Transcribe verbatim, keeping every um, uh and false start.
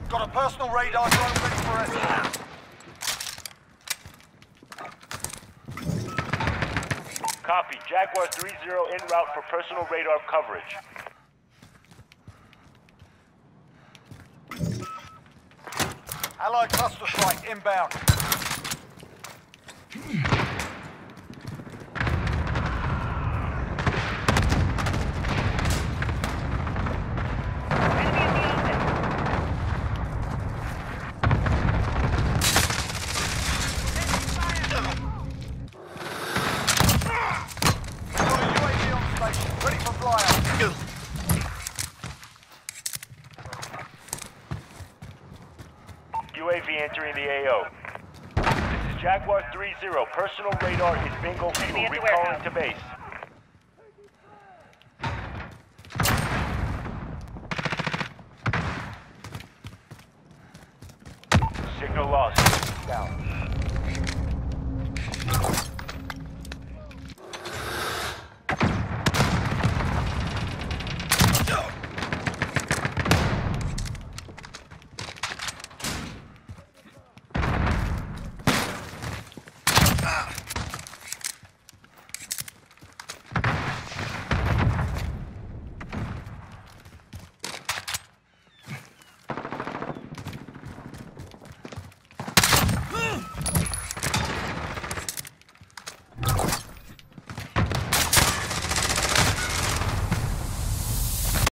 Got a personal radar drone ready for escort. Copy. Jaguar three zero en route for personal radar coverage. Allied cluster strike inbound. U A V entering the A O. This is Jaguar three zero. Personal radar is bingo fuel. Recalling to base. Signal lost. Down.